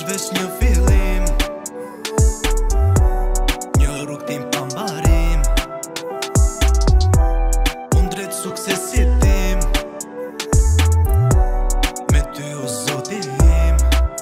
është veç një fillim, një rrugetim pa mbarim. Unë drejt suksesit tim, me ty o zoti im.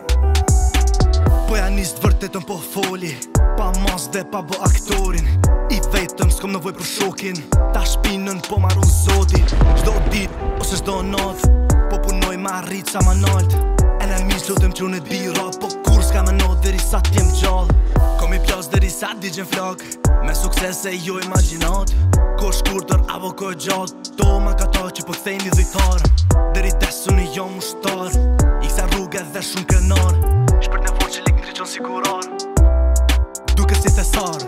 Po ja nisë vërtetën po foli, pa mas dhe pa bo aktorin. I vetem s'kom nevoj për shokin, Tash shpinen po marrun zoti. Çdo dit ose çdo nodh, po punoj me arrit sa ma nalt. E në mis lutem që unë bira, po kurr s'ka me nodh derisa t'jem gjall. Kom i plas derisa digjen flak, me sukses e jo imagjinat. Ko shkurter apo ko gjall, to ma ka ta që po kthejni dhejtar. Deri tesu një jam ushtar, i ksa rrugë dhe shumë krenar. Shpër nevoj që lik në si kurr, duke si thesar.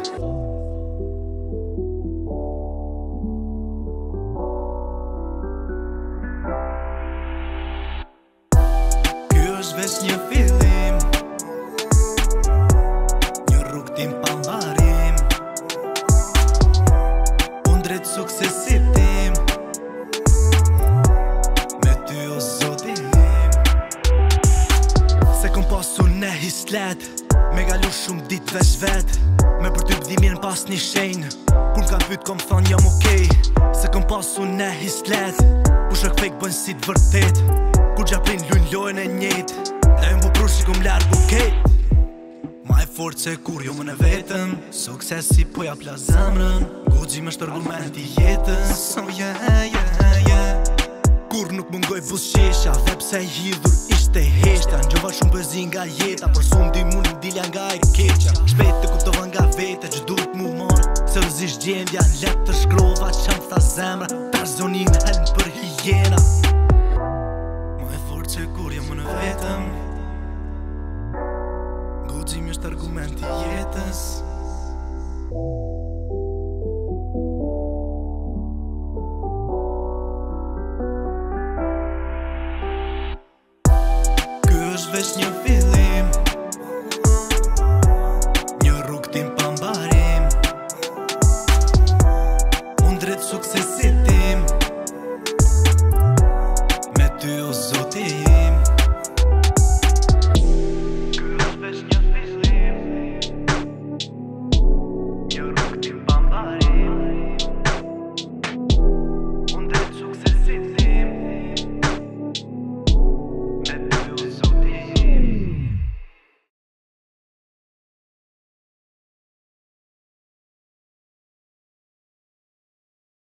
Është veç një fillim, një rrugetim pa mbarim. Unë drejt suksesit tim, me ty o zoti im. Se kom pasu ne hislet, me galu shumë dit veç vet. Me për ty bdi mirën pas një shenjë, kur m'kan pyt kom thonë jam okej. Se kom pasu ne hislet, ku shok fake bën si t'vërtet. Kur gjaprin lujn lojën e njejt, dhe më prush që kom largu kejt. Ma e fort se kur jo më në vetem, suksesi po ja plas zemrën. Guxim është argument I jetës, oh yeah. Kur nuk mungoj buzqesha, dhe pse hidhur ishte heshta. Ngjova shumë përzi nga jeta, por s'u ndihmun dilja nga e keqa. Shpejt të kuptova nga vete që duhet mu marr, se rëzisht gjendja let të shkrova që më tha zemra. Tash zonin helm për higjena, që kur jam më në vetem. Guximi është argument I jetës. Ky është veç një fillim,